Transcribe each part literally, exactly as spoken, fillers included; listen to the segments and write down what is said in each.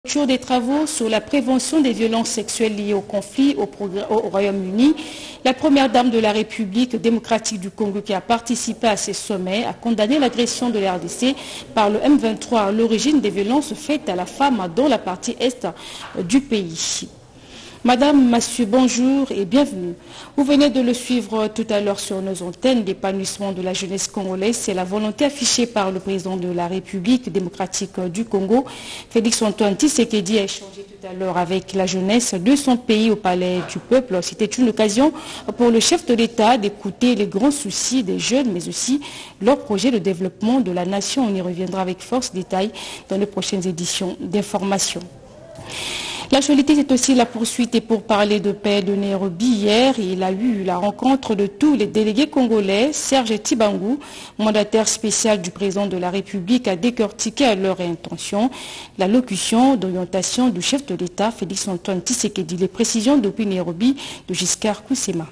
Des travaux sur la prévention des violences sexuelles liées au conflit au, au Royaume-Uni. La première dame de la République démocratique du Congo qui a participé à ces sommets a condamné l'agression de la R D C par le M vingt-trois à l'origine des violences faites à la femme dans la partie est du pays. Madame, Monsieur, bonjour et bienvenue. Vous venez de le suivre tout à l'heure sur nos antennes. L'épanouissement de la jeunesse congolaise, c'est la volonté affichée par le président de la République démocratique du Congo. Félix-Antoine Tshisekedi a échangé tout à l'heure avec la jeunesse de son pays au Palais du Peuple. C'était une occasion pour le chef de l'État d'écouter les grands soucis des jeunes, mais aussi leur projet de développement de la nation. On y reviendra avec force détail dans les prochaines éditions d'information. L'actualité, c'est aussi la poursuite et pour parler de paix de Nairobi. Hier, il a eu la rencontre de tous les délégués congolais. Serge Tshibangu, mandataire spécial du président de la République, a décortiqué à leur intention l'allocution d'orientation du chef de l'État, Félix-Antoine Tshisekedi. Les précisions depuis Nairobi de Giscard Koussema.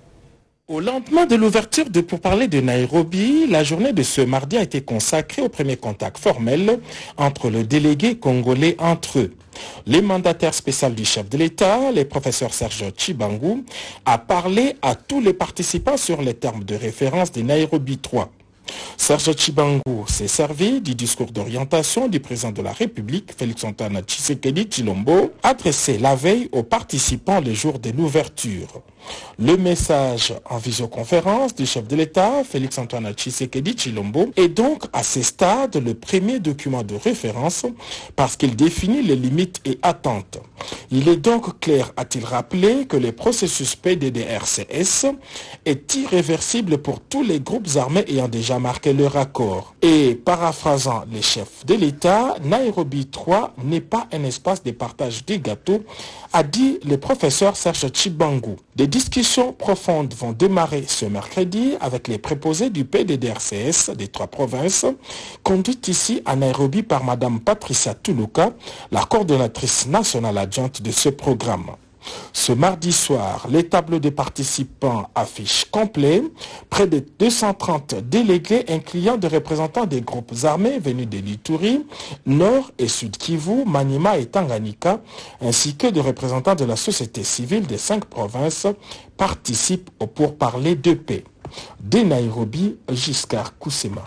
Au lendemain de l'ouverture de pourparlers de Nairobi, la journée de ce mardi a été consacrée au premier contact formel entre le délégué congolais entre eux. Le mandataire spécial du chef de l'État, le professeur Serge Tshibangu, a parlé à tous les participants sur les termes de référence de Nairobi trois. Serge Tshibangu s'est servi du discours d'orientation du président de la République, Félix-Antoine Tshisekedi Tshilombo, adressé la veille aux participants le jour de l'ouverture. Le message en visioconférence du chef de l'État, Félix-Antoine Tshisekedi Tshilombo, est donc à ce stade le premier document de référence parce qu'il définit les limites et attentes. Il est donc clair, a-t-il rappelé, que le processus P D D R C S est irréversible pour tous les groupes armés ayant déjà marqué leur accord. Et paraphrasant les chefs de l'État, Nairobi trois n'est pas un espace de partage des gâteaux, a dit le professeur Serge Tshibangu. Des discussions profondes vont démarrer ce mercredi avec les préposés du P D D R C S des trois provinces, conduites ici à Nairobi par Madame Patricia Tuluka, la coordonnatrice nationale adjointe de ce programme. Ce mardi soir, les tableaux des participants affichent complet, près de deux cent trente délégués incluant des représentants des groupes armés venus de l'Ituri, Nord et Sud Kivu, Maniema et Tanganyika, ainsi que des représentants de la société civile des cinq provinces participent au pourparlers de paix. De Nairobi, Giscard Koussema.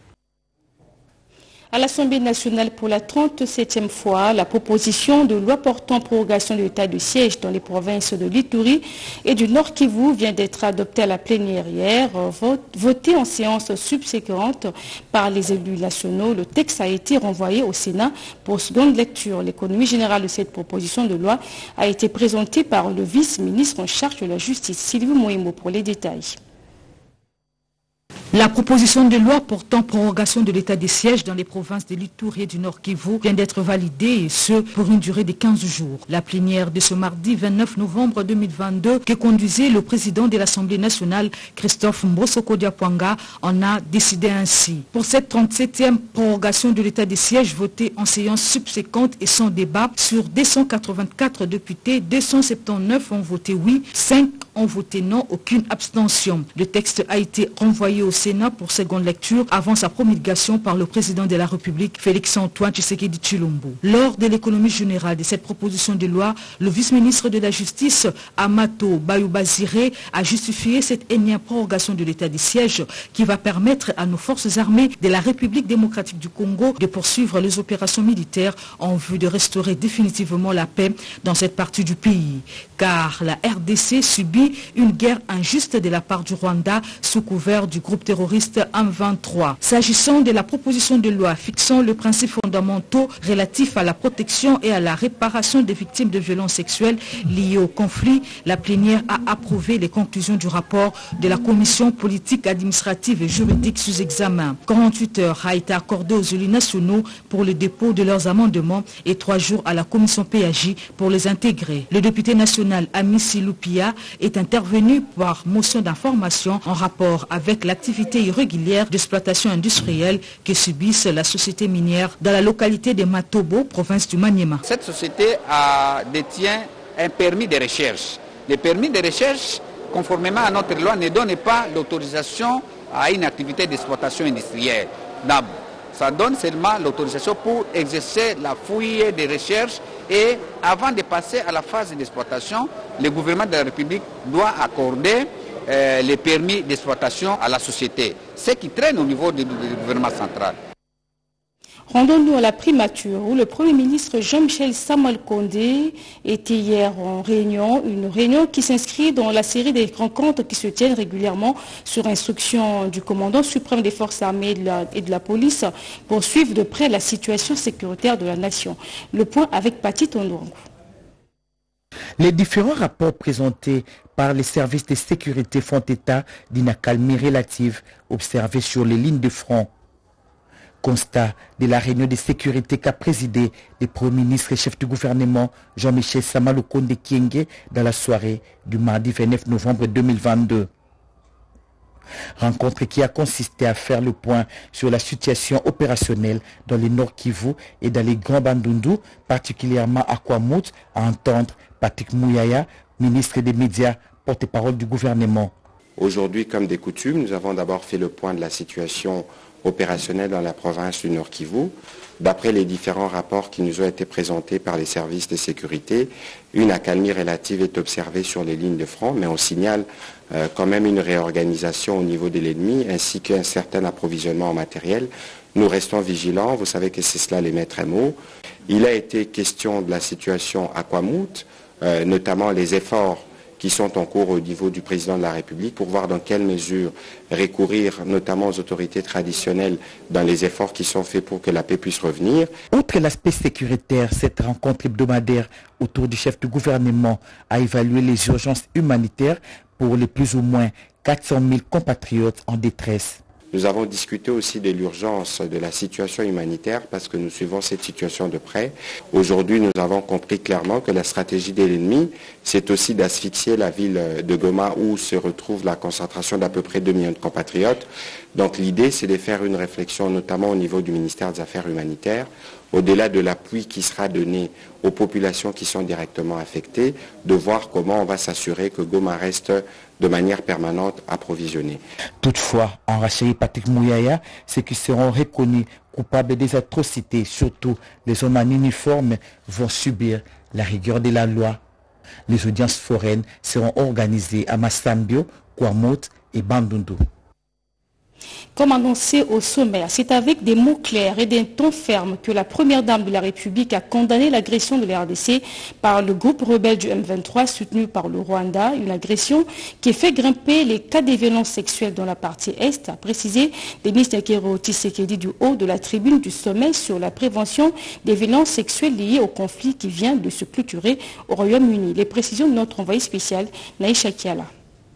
À l'Assemblée nationale pour la trente-septième fois, la proposition de loi portant prorogation de l'état de siège dans les provinces de l'Ituri et du Nord Kivu vient d'être adoptée à la plénière hier, votée en séance subséquente par les élus nationaux. Le texte a été renvoyé au Sénat pour seconde lecture. L'économie générale de cette proposition de loi a été présentée par le vice-ministre en charge de la justice, Sylvie Moïmo, pour les détails. La proposition de loi portant prorogation de l'état des sièges dans les provinces de l'Ituri et du Nord Kivu vient d'être validée et ce pour une durée de quinze jours. La plénière de ce mardi vingt-neuf novembre deux mille vingt-deux que conduisait le président de l'Assemblée nationale Christophe Mbosoko Diapwanga en a décidé ainsi. Pour cette trente-septième prorogation de l'état des sièges votée en séance subséquente et sans débat, sur deux cent quatre-vingt-quatre députés, deux cent soixante-dix-neuf ont voté oui, cinq ont voté non, aucune abstention. Le texte a été renvoyé au Sénat pour seconde lecture avant sa promulgation par le président de la République, Félix-Antoine Tshisekedi Tshilombo. Lors de l'économie générale de cette proposition de loi, le vice-ministre de la Justice, Amato Bayoubaziré, a justifié cette énième prorogation de l'état des sièges qui va permettre à nos forces armées de la République démocratique du Congo de poursuivre les opérations militaires en vue de restaurer définitivement la paix dans cette partie du pays. Car la R D C subit une guerre injuste de la part du Rwanda sous couvert du groupe terroriste M vingt-trois. S'agissant de la proposition de loi fixant le principe fondamentaux relatif à la protection et à la réparation des victimes de violences sexuelles liées au conflit, la plénière a approuvé les conclusions du rapport de la commission politique, administrative et juridique sous examen. quarante-huit heures a été accordé aux élus nationaux pour le dépôt de leurs amendements et trois jours à la commission P A J pour les intégrer. Le député national Amissi Lupia est intervenu par motion d'information en rapport avec l'activité irrégulière d'exploitation industrielle que subissent la société minière dans la localité de Matobo, province du Maniema. Cette société a, détient un permis de recherche. Le permis de recherche, conformément à notre loi, ne donne pas l'autorisation à une activité d'exploitation industrielle. Ça donne seulement l'autorisation pour exercer la fouille des recherches et avant de passer à la phase d'exploitation, le gouvernement de la République doit accorder euh, les permis d'exploitation à la société, ce qui traîne au niveau du, du gouvernement central. Rendons-nous à la primature où le Premier ministre Jean-Michel Sama-Lukonde était hier en réunion, une réunion qui s'inscrit dans la série des rencontres qui se tiennent régulièrement sur instruction du commandant suprême des forces armées et de la, et de la police pour suivre de près la situation sécuritaire de la nation. Le point avec Pati Tondouangou. Les différents rapports présentés par les services de sécurité font état d'une accalmie relative observée sur les lignes de front. Constat de la réunion de sécurité qu'a présidé le Premier ministre et chef du gouvernement Jean-Michel Sama-Lukonde Kyenge dans la soirée du mardi vingt-neuf novembre deux mille vingt-deux. Rencontre qui a consisté à faire le point sur la situation opérationnelle dans les Nord Kivu et dans les Grands Bandundu, particulièrement à Kwamouth, à entendre Patrick Mouyaya, ministre des Médias, porte-parole du gouvernement. Aujourd'hui, comme des coutumes, nous avons d'abord fait le point de la situation opérationnelle dans la province du Nord Kivu. D'après les différents rapports qui nous ont été présentés par les services de sécurité, une accalmie relative est observée sur les lignes de front, mais on signale euh, quand même une réorganisation au niveau de l'ennemi ainsi qu'un certain approvisionnement en matériel. Nous restons vigilants, vous savez que c'est cela les maîtres mots. Il a été question de la situation à Kwamouth, euh, notamment les efforts qui sont en cours au niveau du président de la République pour voir dans quelle mesure recourir notamment aux autorités traditionnelles dans les efforts qui sont faits pour que la paix puisse revenir. Outre l'aspect sécuritaire, cette rencontre hebdomadaire autour du chef du gouvernement a évalué les urgences humanitaires pour les plus ou moins quatre cent mille compatriotes en détresse. Nous avons discuté aussi de l'urgence de la situation humanitaire parce que nous suivons cette situation de près. Aujourd'hui, nous avons compris clairement que la stratégie de l'ennemi, c'est aussi d'asphyxier la ville de Goma où se retrouve la concentration d'à peu près deux millions de compatriotes. Donc l'idée, c'est de faire une réflexion, notamment au niveau du ministère des Affaires humanitaires, au-delà de l'appui qui sera donné aux populations qui sont directement affectées, de voir comment on va s'assurer que Goma reste de manière permanente approvisionnée. Toutefois, en Rachaï Patrick Mouyaya, ceux qui seront reconnus coupables des atrocités, surtout les hommes en uniforme, vont subir la rigueur de la loi. Les audiences foraines seront organisées à Massambio, Kwamouth et Bandundu. Comme annoncé au sommaire, c'est avec des mots clairs et d'un ton ferme que la première dame de la République a condamné l'agression de la R D C par le groupe rebelle du M vingt-trois soutenu par le Rwanda, une agression qui fait grimper les cas de violences sexuelles dans la partie Est, a précisé Denis Nyakero Tshisekedi du haut de la tribune du sommet sur la prévention des violences sexuelles liées au conflit qui vient de se clôturer au Royaume-Uni. Les précisions de notre envoyé spécial, Naïcha Kiala.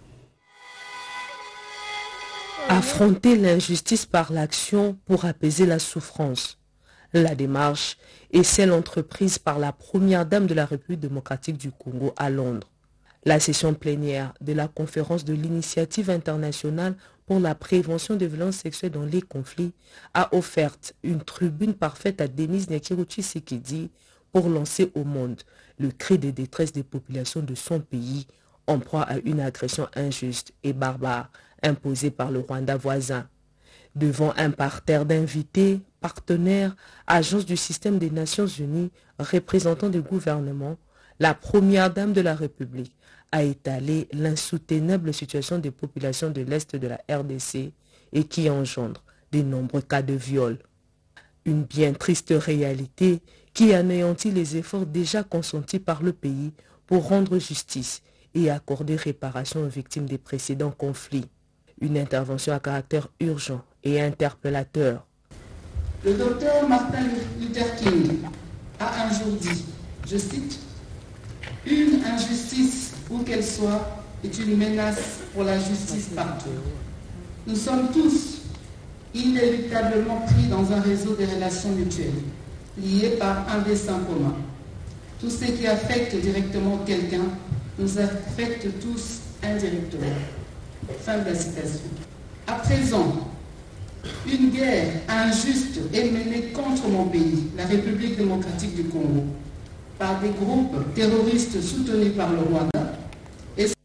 Affronter l'injustice par l'action pour apaiser la souffrance. La démarche est celle entreprise par la première dame de la République démocratique du Congo à Londres. La session plénière de la conférence de l'initiative internationale pour la prévention des violences sexuelles dans les conflits a offert une tribune parfaite à Denis Nyakero Tshisekedi pour lancer au monde le cri de détresse des populations de son pays en proie à une agression injuste et barbare imposée par le Rwanda voisin. Devant un parterre d'invités, partenaires, agences du système des Nations Unies, représentants des gouvernements, la première dame de la République a étalé l'insoutenable situation des populations de l'Est de la R D C et qui engendre de nombreux cas de viol. Une bien triste réalité qui anéantit les efforts déjà consentis par le pays pour rendre justice et accorder réparation aux victimes des précédents conflits. Une intervention à caractère urgent et interpellateur. Le docteur Martin Luther King a un jour dit, je cite, « Une injustice, où qu'elle soit, est une menace pour la justice partout. Nous sommes tous inévitablement pris dans un réseau de relations mutuelles, liées par un dessein commun. Tout ce qui affecte directement quelqu'un nous affecte tous indirectement. » Fin de la citation. À présent, une guerre injuste est menée contre mon pays, la République démocratique du Congo, par des groupes terroristes soutenus par le Rwanda.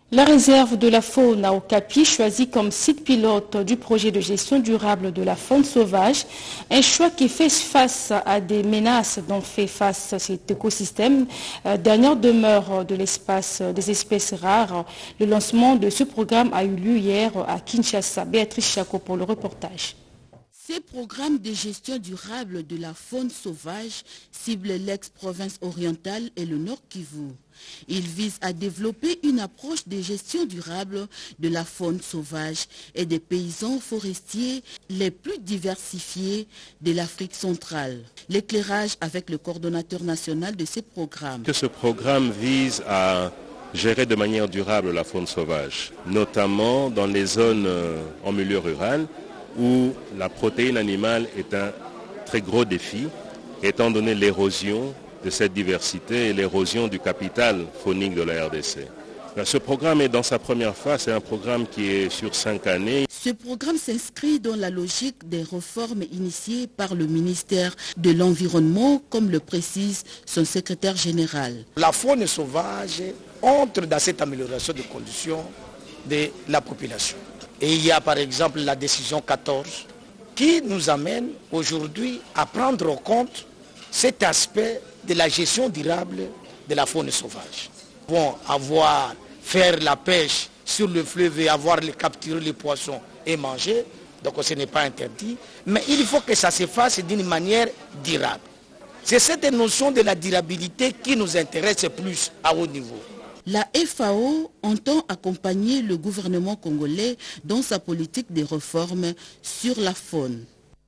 La réserve de la faune à Okapi, choisie comme site pilote du projet de gestion durable de la faune sauvage, un choix qui fait face à des menaces dont fait face cet écosystème, euh, dernière demeure de l'espace des espèces rares. Le lancement de ce programme a eu lieu hier à Kinshasa. Béatrice Chako pour le reportage. Ces programmes de gestion durable de la faune sauvage ciblent l'ex-province orientale et le Nord Kivu. Ils visent à développer une approche de gestion durable de la faune sauvage et des paysans forestiers les plus diversifiés de l'Afrique centrale. L'éclairage avec le coordonnateur national de ces programmes. Que ce programme vise à gérer de manière durable la faune sauvage, notamment dans les zones en milieu rural, où la protéine animale est un très gros défi, étant donné l'érosion de cette diversité et l'érosion du capital faunique de la R D C. Ce programme est dans sa première phase, c'est un programme qui est sur cinq années. Ce programme s'inscrit dans la logique des réformes initiées par le ministère de l'Environnement, comme le précise son secrétaire général. La faune sauvage entre dans cette amélioration des conditions de la population. Et il y a par exemple la décision quatorze qui nous amène aujourd'hui à prendre en compte cet aspect de la gestion durable de la faune sauvage. Bon, avoir, faire la pêche sur le fleuve et avoir les, capturer les poissons et manger, donc ce n'est pas interdit, mais il faut que ça se fasse d'une manière durable. C'est cette notion de la durabilité qui nous intéresse plus à haut niveau. La F A O entend accompagner le gouvernement congolais dans sa politique de réformes sur la faune.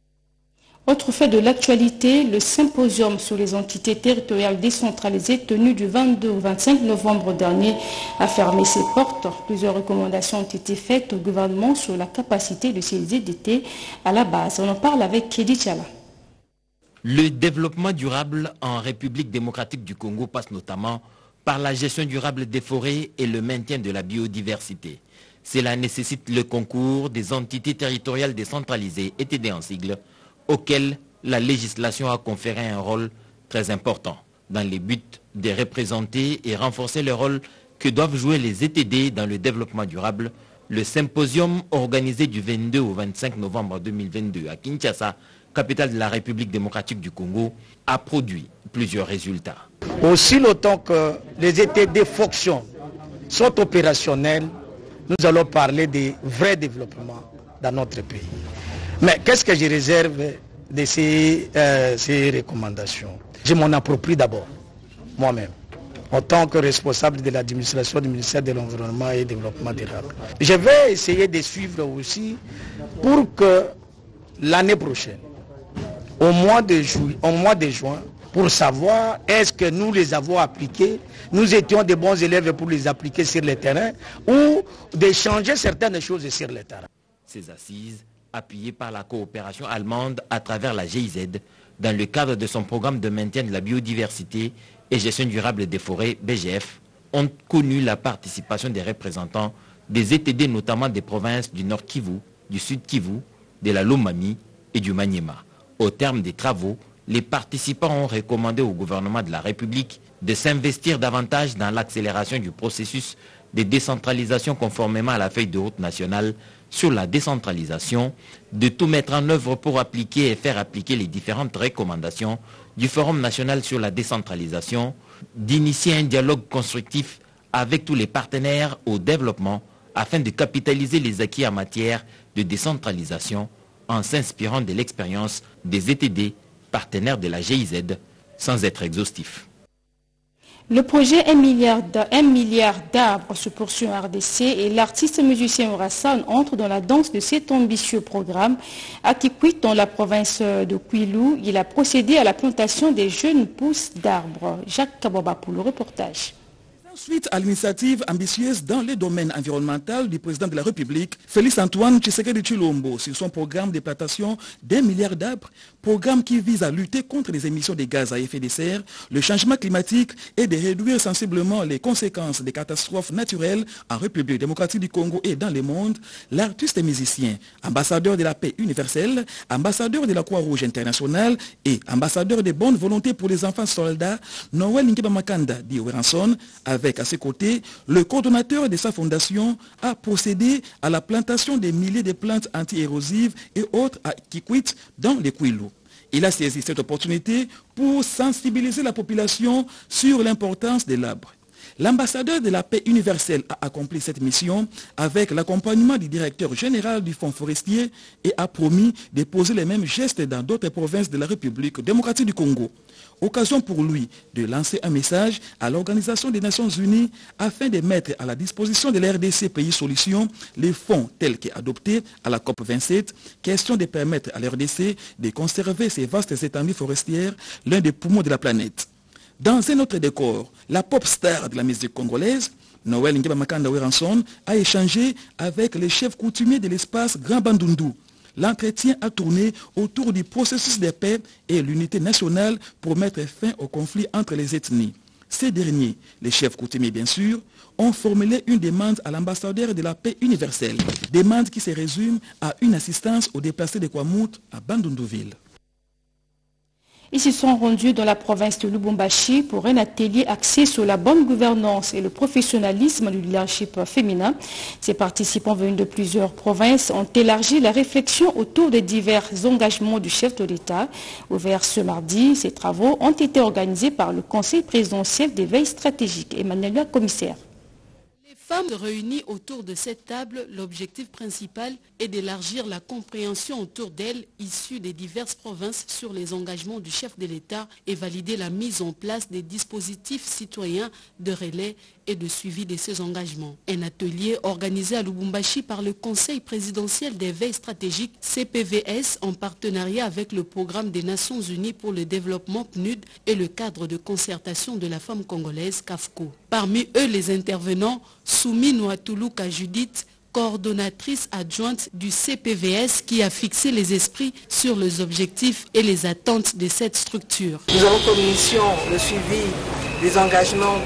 Autre fait de l'actualité, le symposium sur les entités territoriales décentralisées tenu du vingt-deux au vingt-cinq novembre dernier a fermé ses portes. Plusieurs recommandations ont été faites au gouvernement sur la capacité de ces Z D T à la base. On en parle avec Kédi Tchala. Le développement durable en République démocratique du Congo passe notamment par la gestion durable des forêts et le maintien de la biodiversité. Cela nécessite le concours des entités territoriales décentralisées, et T D en sigle, auxquelles la législation a conféré un rôle très important dans les buts de représenter et renforcer le rôle que doivent jouer les E T D dans le développement durable. Le symposium organisé du vingt-deux au vingt-cinq novembre deux mille vingt-deux à Kinshasa, capitale de la République démocratique du Congo, a produit plusieurs résultats. Aussi longtemps que les E T D fonctionnent, sont opérationnels, nous allons parler de vrai développement dans notre pays. Mais qu'est-ce que je réserve de ces, euh, ces recommandations? Je m'en approprie d'abord, moi-même, en tant que responsable de l'administration du ministère de l'Environnement et du Développement durable. Je vais essayer de suivre aussi pour que l'année prochaine, au mois de juin, au mois de juin, pour savoir est-ce que nous les avons appliqués, nous étions des bons élèves pour les appliquer sur le terrain ou de changer certaines choses sur le terrain. Ces assises, appuyées par la coopération allemande à travers la G I Z, dans le cadre de son programme de maintien de la biodiversité et gestion durable des forêts, B G F, ont connu la participation des représentants des E T D, notamment des provinces du Nord Kivu, du Sud Kivu, de la Lomami et du Maniema. Au terme des travaux, les participants ont recommandé au gouvernement de la République de s'investir davantage dans l'accélération du processus de décentralisation conformément à la feuille de route nationale sur la décentralisation, de tout mettre en œuvre pour appliquer et faire appliquer les différentes recommandations du Forum national sur la décentralisation, d'initier un dialogue constructif avec tous les partenaires au développement afin de capitaliser les acquis en matière de décentralisation en s'inspirant de l'expérience des E T D, partenaires de la G I Z, sans être exhaustif. Le projet un milliard d'arbres se poursuit en R D C et l'artiste musicien Orassan entre dans la danse de cet ambitieux programme. À Kikwit, dans la province de Kwilu, il a procédé à la plantation des jeunes pousses d'arbres. Jacques Kaboba pour le reportage. Suite à l'initiative ambitieuse dans le domaine environnemental du président de la République, Félix Antoine Tshisekedi Tshilombo, sur son programme de plantation d'un milliard d'arbres, programme qui vise à lutter contre les émissions de gaz à effet de serre, le changement climatique et de réduire sensiblement les conséquences des catastrophes naturelles en République démocratique du Congo et dans le monde, l'artiste et musicien, ambassadeur de la paix universelle, ambassadeur de la Croix-Rouge internationale et ambassadeur de bonne volonté pour les enfants soldats, Noël Nkeba Makanda dit Weranson, avec Avec à ses côtés, le coordonnateur de sa fondation a procédé à la plantation des milliers de plantes anti-érosives et autres à Kikwit dans les Kouilou. Il a saisi cette opportunité pour sensibiliser la population sur l'importance de l'arbre. L'ambassadeur de la paix universelle a accompli cette mission avec l'accompagnement du directeur général du Fonds forestier et a promis de poser les mêmes gestes dans d'autres provinces de la République démocratique du Congo. Occasion pour lui de lancer un message à l'Organisation des Nations Unies afin de mettre à la disposition de la R D C Pays Solutions les fonds tels qu'adoptés à la COP vingt-sept, question de permettre à la R D C de conserver ces vastes étendues forestières, l'un des poumons de la planète. Dans un autre décor, la pop star de la musique congolaise, Noël Ngeba Makanda Weranson, a échangé avec les chefs coutumiers de l'espace Grand Bandundu. L'entretien a tourné autour du processus de paix et l'unité nationale pour mettre fin au conflit entre les ethnies. Ces derniers, les chefs coutumiers bien sûr, ont formulé une demande à l'ambassadeur de la paix universelle. Demande qui se résume à une assistance aux déplacés de Kwamout à Bandunduville. Ils se sont rendus dans la province de Lubumbashi pour un atelier axé sur la bonne gouvernance et le professionnalisme du leadership féminin. Ces participants venus de plusieurs provinces ont élargi la réflexion autour des divers engagements du chef de l'État. Ouverts ce mardi, ces travaux ont été organisés par le Conseil présidentiel des veilles stratégiques. Emmanuel le commissaire. Femmes réunies autour de cette table, l'objectif principal est d'élargir la compréhension autour d'elles, issue des diverses provinces, sur les engagements du chef de l'État et valider la mise en place des dispositifs citoyens de relais et de suivi de ces engagements. Un atelier organisé à Lubumbashi par le Conseil présidentiel des veilles stratégiques C P V S en partenariat avec le Programme des Nations Unies pour le développement P N U D et le cadre de concertation de la femme congolaise C A F C O. Parmi eux, les intervenants, Soumi Nouatoulouka Judith, coordonnatrice adjointe du C P V S, qui a fixé les esprits sur les objectifs et les attentes de cette structure. Nous avons comme mission le suivi des engagements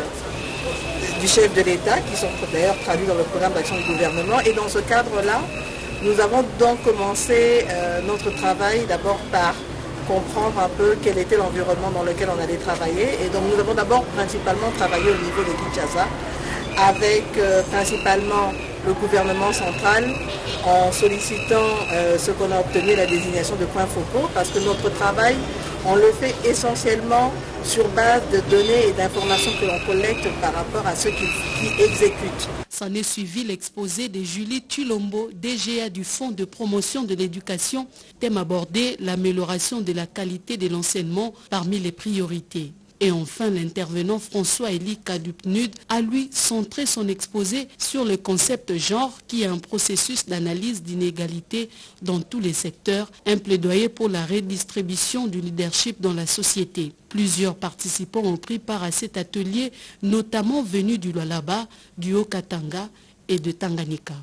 de, du chef de l'État, qui sont d'ailleurs traduits dans le programme d'action du gouvernement. Et dans ce cadre-là, nous avons donc commencé euh, notre travail d'abord par comprendre un peu quel était l'environnement dans lequel on allait travailler. Et donc nous avons d'abord principalement travaillé au niveau de Kinshasa, avec euh, principalement le gouvernement central, en sollicitant euh, ce qu'on a obtenu, la désignation de points focaux, parce que notre travail, on le fait essentiellement sur base de données et d'informations que l'on collecte par rapport à ceux qui, qui exécutent. S'en est suivi l'exposé de Julie Tulombo, D G A du Fonds de promotion de l'éducation, thème abordé, l'amélioration de la qualité de l'enseignement parmi les priorités. Et enfin, l'intervenant François Elika du P N U D a lui centré son exposé sur le concept genre, qui est un processus d'analyse d'inégalité dans tous les secteurs, un plaidoyer pour la redistribution du leadership dans la société. Plusieurs participants ont pris part à cet atelier, notamment venus du Lualaba, du Haut-Katanga et de Tanganyika.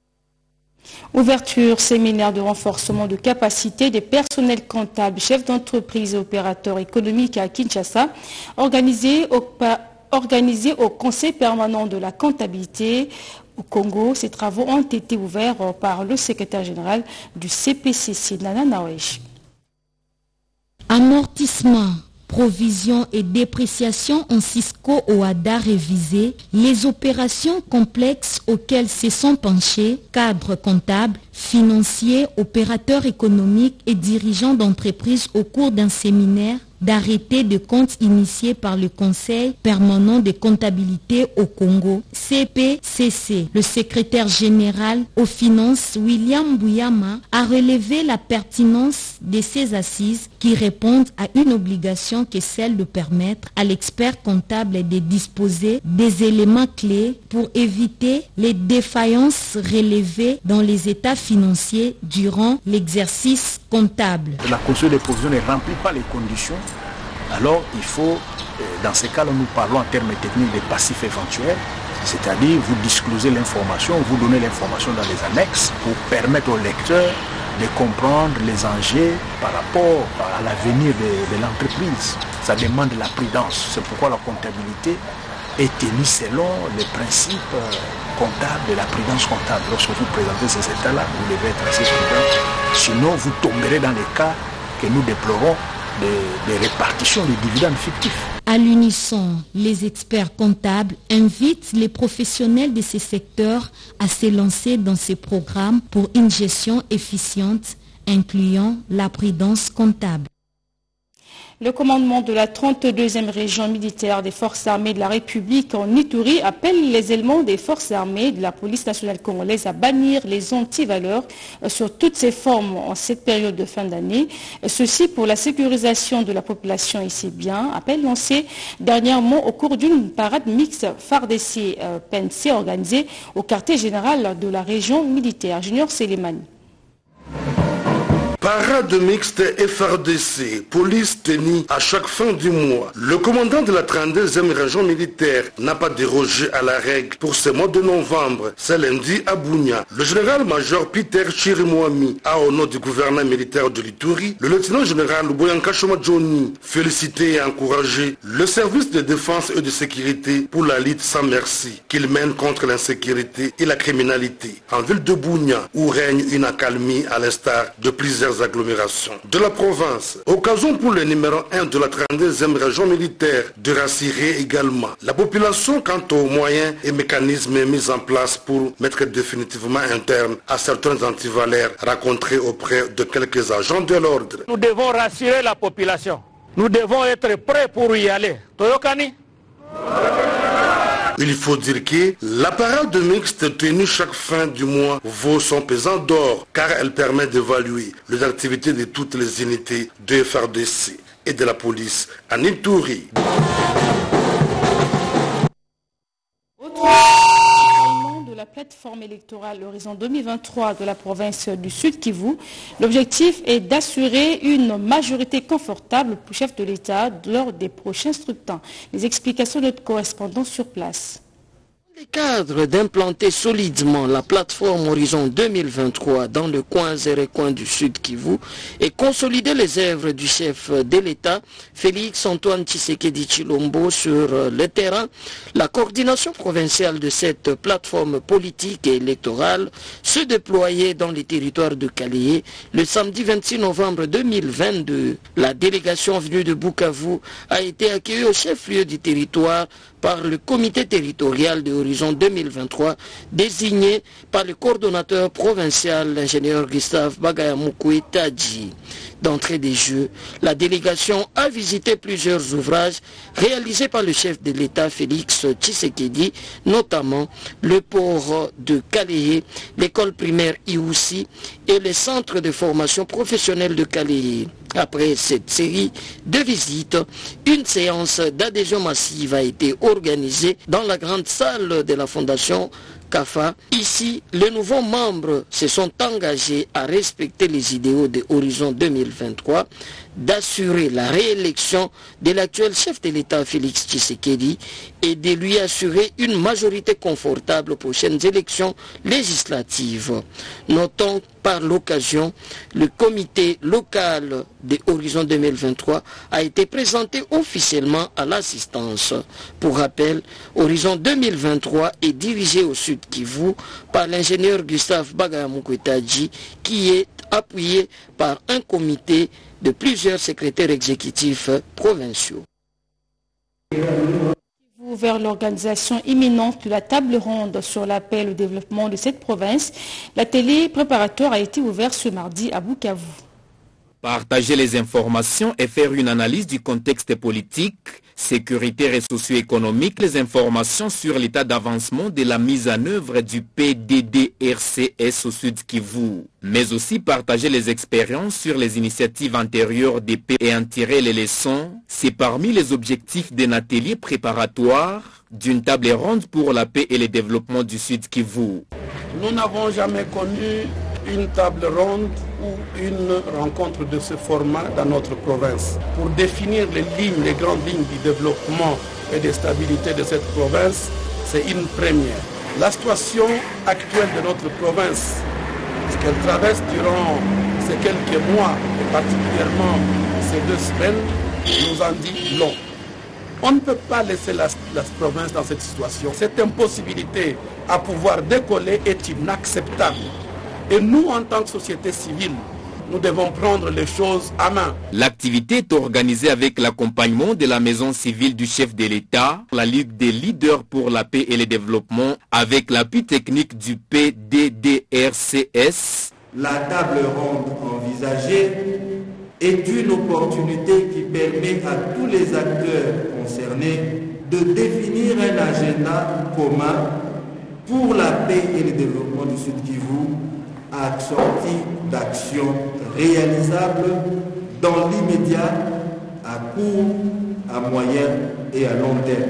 Ouverture séminaire de renforcement de capacité des personnels comptables, chefs d'entreprise et opérateurs économiques à Kinshasa, organisé au, organisé au Conseil permanent de la comptabilité au Congo. Ces travaux ont été ouverts par le secrétaire général du C P C C, Nana Nawesh. Amortissement, provision et dépréciation en Cisco O A D A révisé, les opérations complexes auxquelles se sont penchés, cadres comptables, financiers, opérateurs économiques et dirigeants d'entreprises au cours d'un séminaire d'arrêté de compte initié par le Conseil permanent de comptabilité au Congo, C P C C. Le secrétaire général aux finances, William Bouyama, a relevé la pertinence de ces assises qui répondent à une obligation qui est celle de permettre à l'expert comptable de disposer des éléments clés pour éviter les défaillances relevées dans les états financiers durant l'exercice comptable. La caution des provisions ne remplit pas les conditions. Alors il faut, dans ces cas-là, nous parlons en termes techniques des passifs éventuels, c'est-à-dire vous disclosez l'information, vous donnez l'information dans les annexes pour permettre au lecteur de comprendre les enjeux par rapport à l'avenir de, de l'entreprise. Ça demande de la prudence, c'est pourquoi la comptabilité est tenue selon les principes comptables de la prudence comptable. Lorsque vous présentez ces états-là, vous devez être assez prudent, sinon vous tomberez dans les cas que nous déplorons, des de répartitions de dividendes fictifs. À l'unisson, les experts comptables invitent les professionnels de ces secteurs à se lancer dans ces programmes pour une gestion efficiente, incluant la prudence comptable. Le commandement de la trente-deuxième région militaire des forces armées de la République en Ituri appelle les éléments des forces armées de la police nationale congolaise à bannir les antivaleurs sur toutes ses formes en cette période de fin d'année. Ceci pour la sécurisation de la population ici bien. Appel lancé dernièrement au cours d'une parade mixte F A R D C-P N C organisée au quartier général de la région militaire. Junior Selemani. Parade mixte F R D C, police tenue à chaque fin du mois. Le commandant de la trente-deuxième région militaire n'a pas dérogé à la règle pour ce mois de novembre. C'est lundi à Bounia. Le général-major Peter Chirimouami a, au nom du gouverneur militaire de l'Ituri, le lieutenant-général Boyanka Choma Johnny, félicité et encouragé le service de défense et de sécurité pour la lutte sans merci qu'il mène contre l'insécurité et la criminalité en ville de Bounia, où règne une accalmie à l'instar de plusieurs agglomérations de la province. Occasion pour le numéro un de la trente-deuxième région militaire de rassurer également la population quant aux moyens et mécanismes mis en place pour mettre définitivement un terme à certains antivaleurs rencontrés auprès de quelques agents de l'ordre. Nous devons rassurer la population. Nous devons être prêts pour y aller. Toyokani? Il faut dire que la parade mixte tenue chaque fin du mois vaut son pesant d'or car elle permet d'évaluer les activités de toutes les unités de F R D C et de la police en Ituri. La plateforme électorale Horizon deux mille vingt-trois de la province du Sud Kivu. L'objectif est d'assurer une majorité confortable pour le chef de l'État lors des prochains scrutins. Les explications de notre correspondant sur place. Le cadre d'implanter solidement la plateforme Horizon deux mille vingt-trois dans le coin et coin du Sud Kivu et consolider les œuvres du chef de l'État, Félix Antoine Tshisekedi Tshilombo, sur le terrain, la coordination provinciale de cette plateforme politique et électorale se déployait dans les territoires de Kaléé le samedi vingt-six novembre deux mille vingt-deux. La délégation venue de Bukavu a été accueillie au chef-lieu du territoire par le comité territorial de Horizon deux mille vingt-trois désigné par le coordonnateur provincial, l'ingénieur Gustave Bagayamukwe Tadji. D'entrée des jeux, la délégation a visité plusieurs ouvrages réalisés par le chef de l'État Félix Tshisekedi, notamment le port de Kaléé, l'école primaire Iousi et le centre de formation professionnelle de Kaléé. Après cette série de visites, une séance d'adhésion massive a été organisée dans la grande salle de la Fondation CAFA. Ici, les nouveaux membres se sont engagés à respecter les idéaux de Horizon deux mille vingt-trois, d'assurer la réélection de l'actuel chef de l'État Félix Tshisekedi et de lui assurer une majorité confortable aux prochaines élections législatives. Notons par l'occasion, le comité local de Horizon deux mille vingt-trois a été présenté officiellement à l'assistance. Pour rappel, Horizon deux mille vingt-trois est dirigé au Sud Kivu par l'ingénieur Gustave Bagayamukwe Tadji, qui est appuyé par un comité de plusieurs secrétaires exécutifs provinciaux. Vers l'organisation imminente de la table ronde sur l'appel au développement de cette province, l'atelier préparatoire a été ouvert ce mardi à Bukavu. Partager les informations et faire une analyse du contexte politique, sécuritaire et socio-économique, les informations sur l'état d'avancement de la mise en œuvre du P D D R C S au Sud Kivu, mais aussi partager les expériences sur les initiatives antérieures des P et en tirer les leçons, c'est parmi les objectifs d'un atelier préparatoire d'une table ronde pour la paix et le développement du Sud Kivu. Nous n'avons jamais connu une table ronde ou une rencontre de ce format dans notre province. Pour définir les lignes, les grandes lignes du développement et de stabilité de cette province, c'est une première. La situation actuelle de notre province, ce qu'elle traverse durant ces quelques mois, et particulièrement ces deux semaines, nous en dit long. On ne peut pas laisser la, la province dans cette situation. Cette impossibilité à pouvoir décoller est inacceptable. Et nous, en tant que société civile, nous devons prendre les choses à main. L'activité est organisée avec l'accompagnement de la maison civile du chef de l'État, la Ligue des leaders pour la paix et le développement, avec l'appui technique du P D D R C S. La table ronde envisagée est une opportunité qui permet à tous les acteurs concernés de définir un agenda commun pour la paix et le développement du Sud Kivu, assorti d'actions réalisables dans l'immédiat, à court, à moyen et à long terme.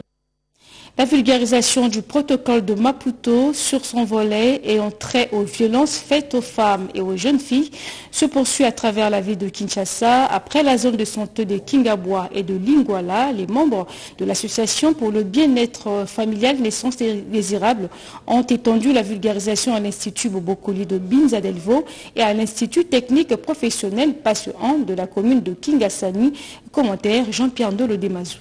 La vulgarisation du protocole de Maputo sur son volet et en trait aux violences faites aux femmes et aux jeunes filles se poursuit à travers la ville de Kinshasa. Après la zone de santé de Kingabwa et de Lingwala, les membres de l'association pour le bien-être familial Naissance désirable ont étendu la vulgarisation à l'Institut Bobokoli de Binza Delvaux et à l'Institut technique professionnel Passe un de la commune de Kingasani. Commentaire Jean-Pierre Ndolo Demazou.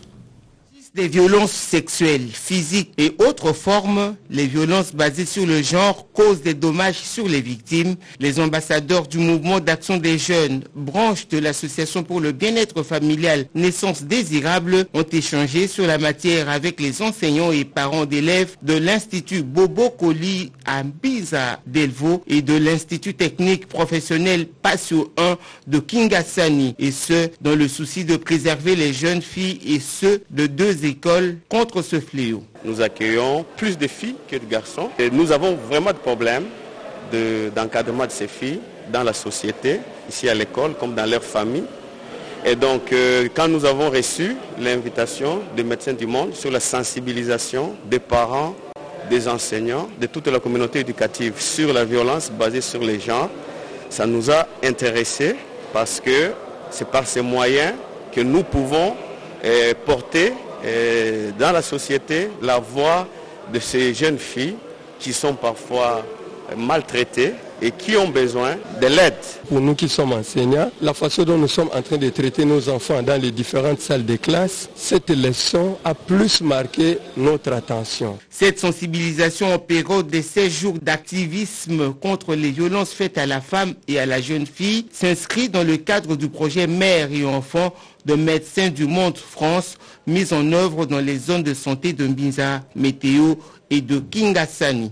Des violences sexuelles, physiques et autres formes, les violences basées sur le genre causent des dommages sur les victimes. Les ambassadeurs du mouvement d'action des jeunes, branche de l'association pour le bien-être familial Naissance désirable, ont échangé sur la matière avec les enseignants et parents d'élèves de l'Institut Bobokoli à Binza Delvaux et de l'Institut technique professionnel Passio un de Kingasani, et ce, dans le souci de préserver les jeunes filles et ceux de deux écoles contre ce fléau. Nous accueillons plus de filles que de garçons et nous avons vraiment de problèmes de, d'encadrement de ces filles dans la société, ici à l'école comme dans leur famille. Et donc euh, quand nous avons reçu l'invitation des Médecins du Monde sur la sensibilisation des parents, des enseignants, de toute la communauté éducative sur la violence basée sur les genres, ça nous a intéressés parce que c'est par ces moyens que nous pouvons euh, porter Et dans la société, la voix de ces jeunes filles qui sont parfois maltraitées et qui ont besoin de l'aide. Pour nous qui sommes enseignants, la façon dont nous sommes en train de traiter nos enfants dans les différentes salles de classe, cette leçon a plus marqué notre attention. Cette sensibilisation en période de seize jours d'activisme contre les violences faites à la femme et à la jeune fille s'inscrit dans le cadre du projet Mère et Enfants de Médecins du Monde France, mis en œuvre dans les zones de santé de Binza, Météo et de Kingasani.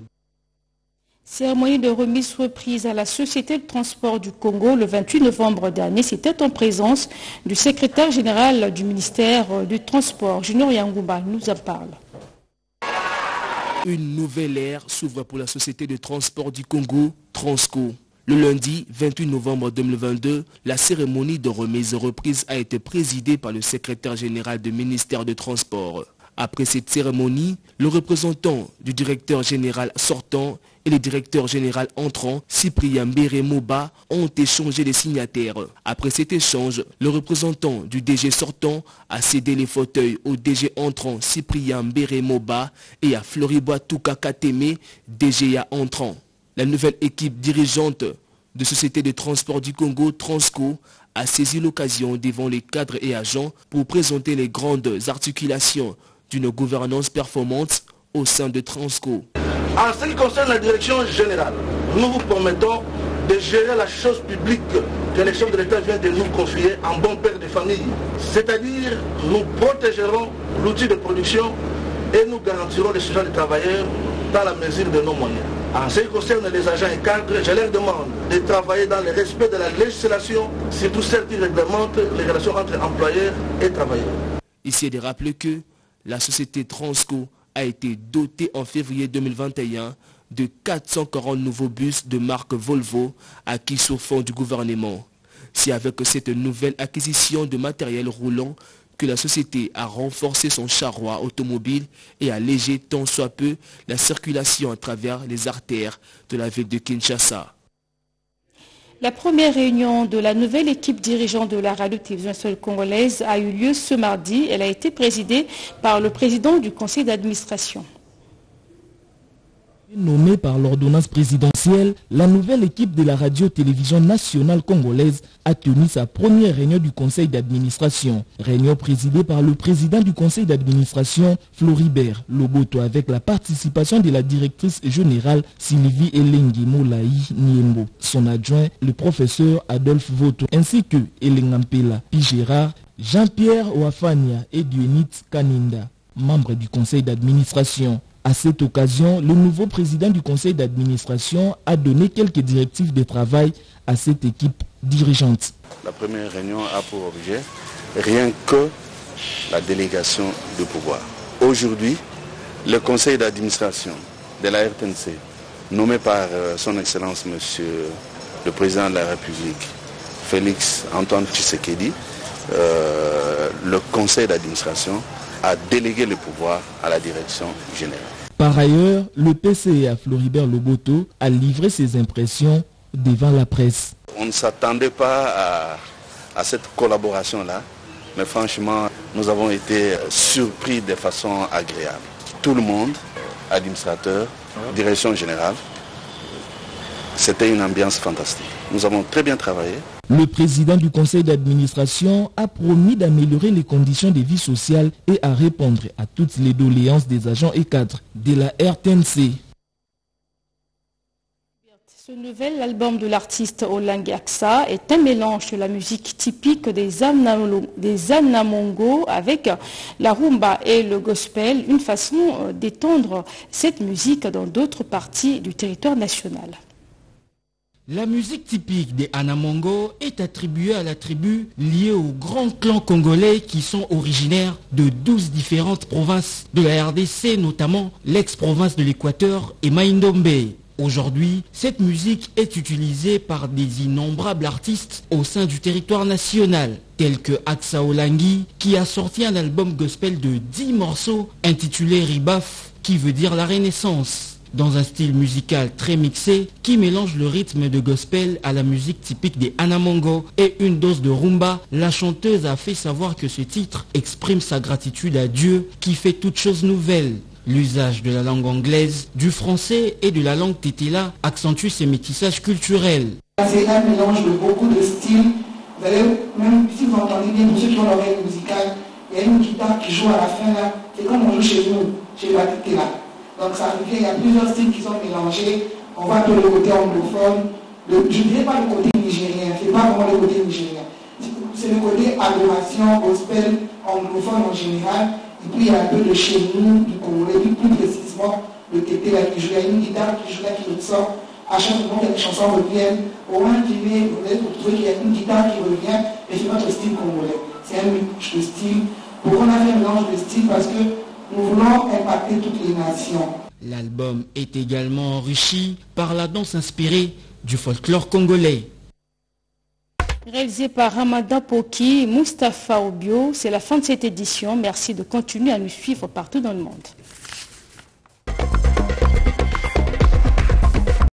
Cérémonie de remise reprise à la Société de transport du Congo le vingt-huit novembre dernier. C'était en présence du secrétaire général du ministère du Transport, Junior Yangouba, nous en parle. Une nouvelle ère s'ouvre pour la Société de transport du Congo, Transco. Le lundi vingt-huit novembre deux mille vingt-deux, la cérémonie de remise reprise a été présidée par le secrétaire général du ministère du Transport. Après cette cérémonie, le représentant du directeur général sortant et le directeur général entrant, Cyprien Mbere-Moba, ont échangé les signataires. Après cet échange, le représentant du D G sortant a cédé les fauteuils au D G entrant, Cyprien Mbere-Moba, et à Floribois Touka-Kateme, D G A entrant. La nouvelle équipe dirigeante de Société de transport du Congo, Transco, a saisi l'occasion devant les cadres et agents pour présenter les grandes articulations d'une gouvernance performante au sein de Transco. En ce qui concerne la direction générale, nous vous promettons de gérer la chose publique que le chef de l'État vient de nous confier en bon père de famille. C'est-à-dire, nous protégerons l'outil de production et nous garantirons le sujet des travailleurs dans la mesure de nos moyens. En ce qui concerne les agents et cadres, je leur demande de travailler dans le respect de la législation, surtout celle qui réglemente les relations entre employeurs et travailleurs. Ici est de rappeler que la société Transco a été dotée en février deux mille vingt et un de quatre cent quarante nouveaux bus de marque Volvo acquis sur fonds du gouvernement. C'est avec cette nouvelle acquisition de matériel roulant que la société a renforcé son charroi automobile et allégé tant soit peu la circulation à travers les artères de la ville de Kinshasa. La première réunion de la nouvelle équipe dirigeante de la radio-télévision congolaise a eu lieu ce mardi. Elle a été présidée par le président du conseil d'administration. Nommée par l'ordonnance présidentielle, la nouvelle équipe de la radio-télévision nationale congolaise a tenu sa première réunion du conseil d'administration. Réunion présidée par le président du conseil d'administration, Floribert Loboto, avec la participation de la directrice générale Sylvie Elengi Moulaï Niembo, son adjoint, le professeur Adolphe Voto, ainsi que Elengampela Pigérard, Jean-Pierre Ouafania et Dionit Kaninda, membres du conseil d'administration. À cette occasion, le nouveau président du conseil d'administration a donné quelques directives de travail à cette équipe dirigeante. La première réunion a pour objet rien que la délégation de pouvoir. Aujourd'hui, le conseil d'administration de la R T N C, nommé par son Excellence Monsieur le Président de la République, Félix Antoine Tshisekedi, euh, le conseil d'administration a délégué le pouvoir à la direction générale. Par ailleurs, le P C A Floribert Loboto a livré ses impressions devant la presse. On ne s'attendait pas à, à cette collaboration-là, mais franchement, nous avons été surpris de façon agréable. Tout le monde, administrateur, direction générale, c'était une ambiance fantastique. Nous avons très bien travaillé. Le président du conseil d'administration a promis d'améliorer les conditions de vie sociale et à répondre à toutes les doléances des agents et cadres de la R T N C. Ce nouvel album de l'artiste Olangi Aksa est un mélange de la musique typique des, Anamolo, des Anamongo avec la rumba et le gospel, une façon d'étendre cette musique dans d'autres parties du territoire national. La musique typique des Anamongo est attribuée à la tribu liée aux grands clans congolais qui sont originaires de douze différentes provinces de la R D C, notamment l'ex-province de l'Équateur et Maïndombe. Aujourd'hui, cette musique est utilisée par des innombrables artistes au sein du territoire national, tels que Aksa Olangi, qui a sorti un album gospel de dix morceaux intitulé Ribaf, qui veut dire la renaissance. Dans un style musical très mixé qui mélange le rythme de gospel à la musique typique des Anamongo et une dose de rumba, la chanteuse a fait savoir que ce titre exprime sa gratitude à Dieu qui fait toutes choses nouvelles. L'usage de la langue anglaise, du français et de la langue tétila accentue ces métissages culturels. C'est un mélange de beaucoup de styles. Vous allez, même si vous entendez bien, pour ceux qui ont l'oreille musicale, il y a une guitare qui joue à la fin là. C'est comme on joue chez nous, chez la tétila. Donc ça veut dire qu'il y a plusieurs styles qui sont mélangés. On voit tout le côté anglophone. Le, je ne dirais pas le côté nigérien, c'est pas vraiment le côté nigérien. C'est le côté adoration, gospel, anglophone en général. Et puis il y a un peu de chez nous, du Congolais, puis plus précisément le tété là qui joue. Il y a une guitare qui joue là qui ressort. À chaque moment que les chansons reviennent, au moins qu'il y ait, vous allez trouver qu'il y a une guitare qui revient, et c'est notre style congolais. C'est un mélange de style. Pourquoi on a fait un mélange de style? Parce que nous voulons impacter toutes les nations. L'album est également enrichi par la danse inspirée du folklore congolais. Réalisé par Ramadan Poki, Mustapha Obio, c'est la fin de cette édition. Merci de continuer à nous suivre partout dans le monde.